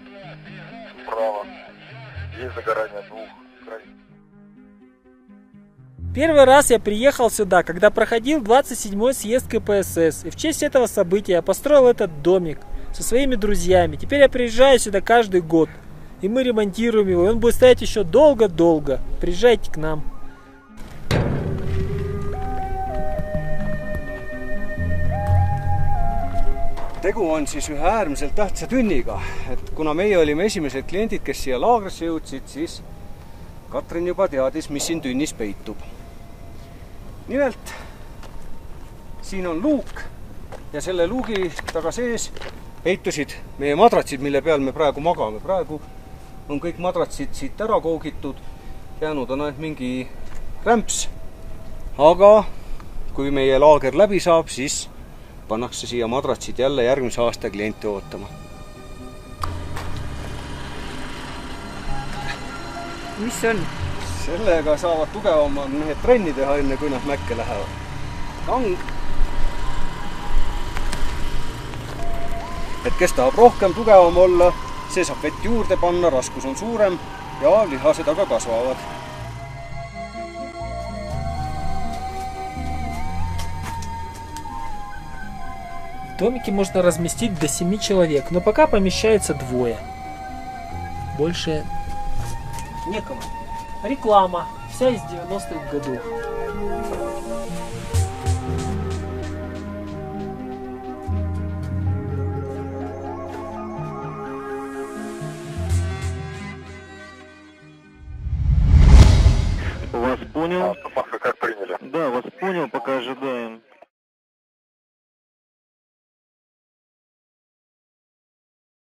Вправо. Есть загорание двух границ. Первый раз я приехал сюда, когда проходил 27-й съезд КПСС. И в честь этого события я построил этот домик со своими друзьями. Теперь я приезжаю сюда каждый год. И мы ремонтируем его. И он будет стоять еще долго-долго. Приезжайте к нам. Tegu on siis ühe äärmiselt tähtsa tünniga, et kuna meie olime esimesed kliendid, kes siia laagrisse jõudsid, siis Katrin juba teadis, mis siin tünnis peitub. Nimelt, siin on luuk ja selle luugi taga sees peitusid meie madratsid, mille peal me praegu magame. Praegu on kõik madratsid siit ära koogitud, jäänud on ainult mingi rämps, aga kui meie laager läbi saab, siis pannakse siia madratsid jälle järgmise aasta kliente ootama. Mis on? Sellega saavad tugevamad mehed trenni teha enne, kui nad mäkke lähevad. Kang. Et kes tahab rohkem tugevam olla, see saab vett juurde panna, raskus on suurem ja lihased aga kasvavad. В домике можно разместить до 7 человек, но пока помещается 2. Больше некому. Реклама. Вся из 90-х годов. Вас понял.